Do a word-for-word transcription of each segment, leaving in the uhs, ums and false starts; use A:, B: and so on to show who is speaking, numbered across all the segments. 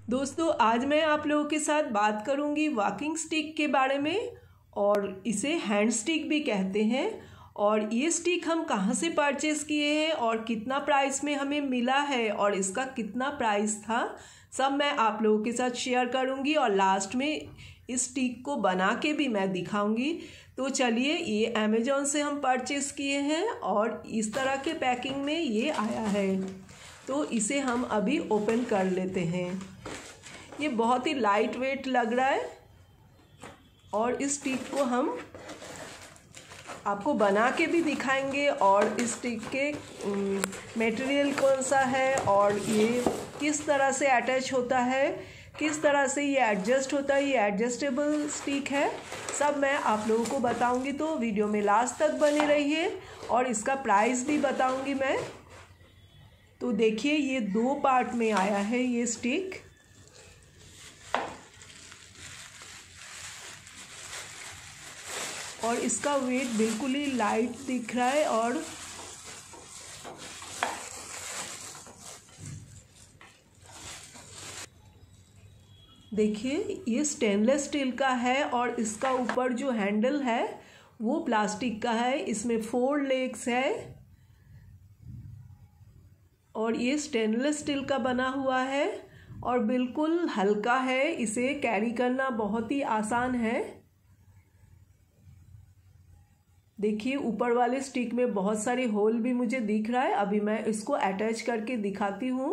A: दोस्तों आज मैं आप लोगों के साथ बात करूंगी वॉकिंग स्टिक के बारे में, और इसे हैंड स्टिक भी कहते हैं। और ये स्टिक हम कहाँ से परचेज़ किए हैं और कितना प्राइस में हमें मिला है और इसका कितना प्राइस था, सब मैं आप लोगों के साथ शेयर करूंगी। और लास्ट में इस स्टिक को बना के भी मैं दिखाऊंगी। तो चलिए, ये अमेज़ॉन से हम परचेज़ किए हैं और इस तरह के पैकिंग में ये आया है। तो इसे हम अभी ओपन कर लेते हैं। ये बहुत ही लाइट वेट लग रहा है और इस स्टिक को हम आपको बना के भी दिखाएंगे और इस स्टिक के मटेरियल कौन सा है और ये किस तरह से अटैच होता है, किस तरह से ये एडजस्ट होता है। ये एडजस्टेबल स्टिक है, सब मैं आप लोगों को बताऊंगी। तो वीडियो में लास्ट तक बने रहिए और इसका प्राइस भी बताऊंगी मैं। तो देखिए, ये दो पार्ट में आया है ये स्टिक। और इसका वेट बिल्कुल ही लाइट दिख रहा है। और देखिए, ये स्टेनलेस स्टील का है और इसका ऊपर जो हैंडल है वो प्लास्टिक का है। इसमें फोर लेग्स है और ये स्टेनलेस स्टील का बना हुआ है और बिल्कुल हल्का है। इसे कैरी करना बहुत ही आसान है। देखिए, ऊपर वाले स्टिक में बहुत सारे होल भी मुझे दिख रहा है। अभी मैं इसको अटैच करके दिखाती हूँ।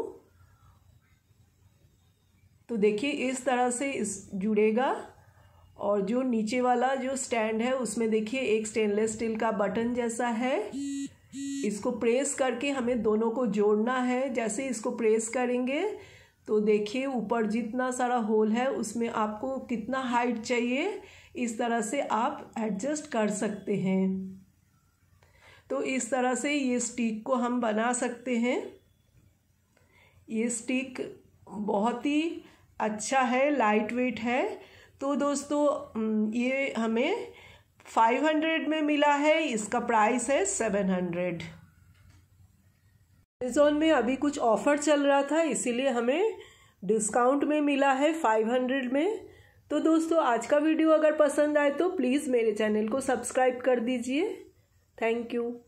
A: तो देखिए, इस तरह से इस जुड़ेगा। और जो नीचे वाला जो स्टैंड है उसमें देखिए एक स्टेनलेस स्टील का बटन जैसा है। इसको प्रेस करके हमें दोनों को जोड़ना है। जैसे इसको प्रेस करेंगे तो देखिए ऊपर जितना सारा होल है उसमें आपको कितना हाइट चाहिए, इस तरह से आप एडजस्ट कर सकते हैं। तो इस तरह से ये स्टिक को हम बना सकते हैं। ये स्टिक बहुत ही अच्छा है, लाइट वेट है। तो दोस्तों ये हमें फाइव हंड्रेड में मिला है। इसका प्राइस है सेवन हंड्रेड। अमेज़ॉन में अभी कुछ ऑफर चल रहा था, इसीलिए हमें डिस्काउंट में मिला है फाइव हंड्रेड में। तो दोस्तों आज का वीडियो अगर पसंद आए तो प्लीज़ मेरे चैनल को सब्सक्राइब कर दीजिए। Thank you.